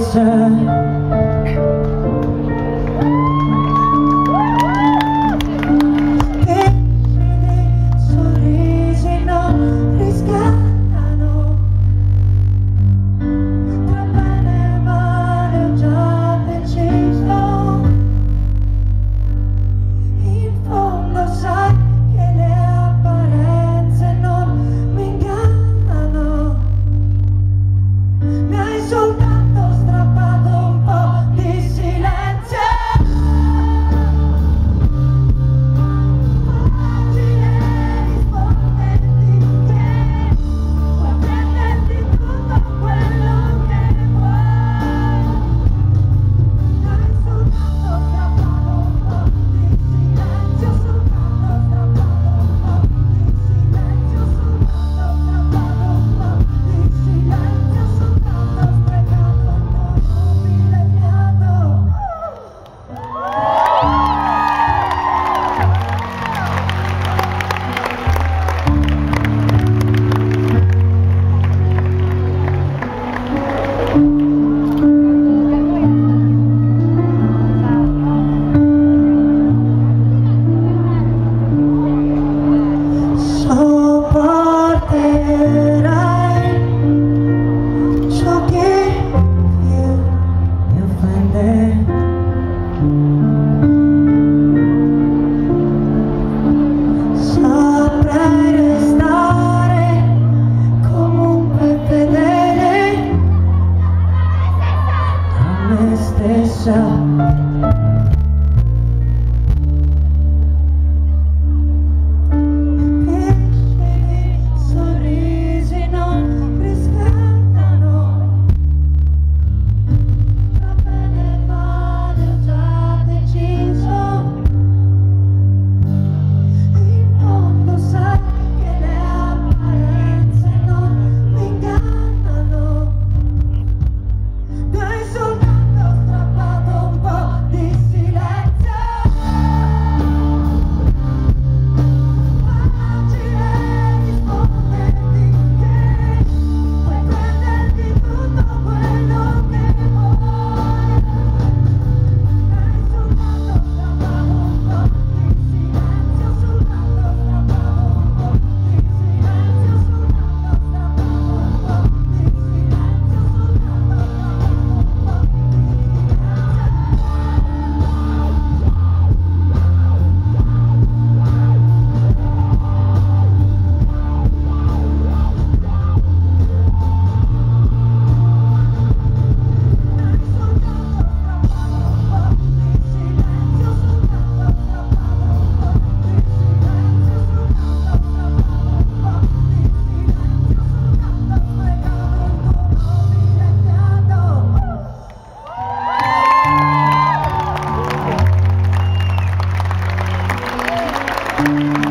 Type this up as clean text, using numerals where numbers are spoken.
sorrisi non riscattano, tra bene e male ho già deciso. In fondo sai che le apparenze non mi ingannano. Mi hai soltanto strappato un po' di silenzio. Facile risponderti che puoi prenderti tutto quello che vuoi. Mi hai soltanto strappato un po' di silenzio, soltanto strappato un po' di silenzio, soltanto strappato un po' di silenzio, soltanto sprecato un nobile fiato. Sopporterai ciò che più mi offende. Saprai restare comunque fedele a me stessa. Sorrisi non riscattano, tra bene e male ho già deciso. In fondo sai che le apparenze non mi ingannano. Mi hai soltanto strappato un po' di silenzio. Facile risponderti che puoi prenderti tutto quello che vuoi. Mi hai soltanto strappato un po' di silenzio, soltanto strappato un po' di silenzio, soltanto strappato un po' di silenzio, soltanto strappato un po' di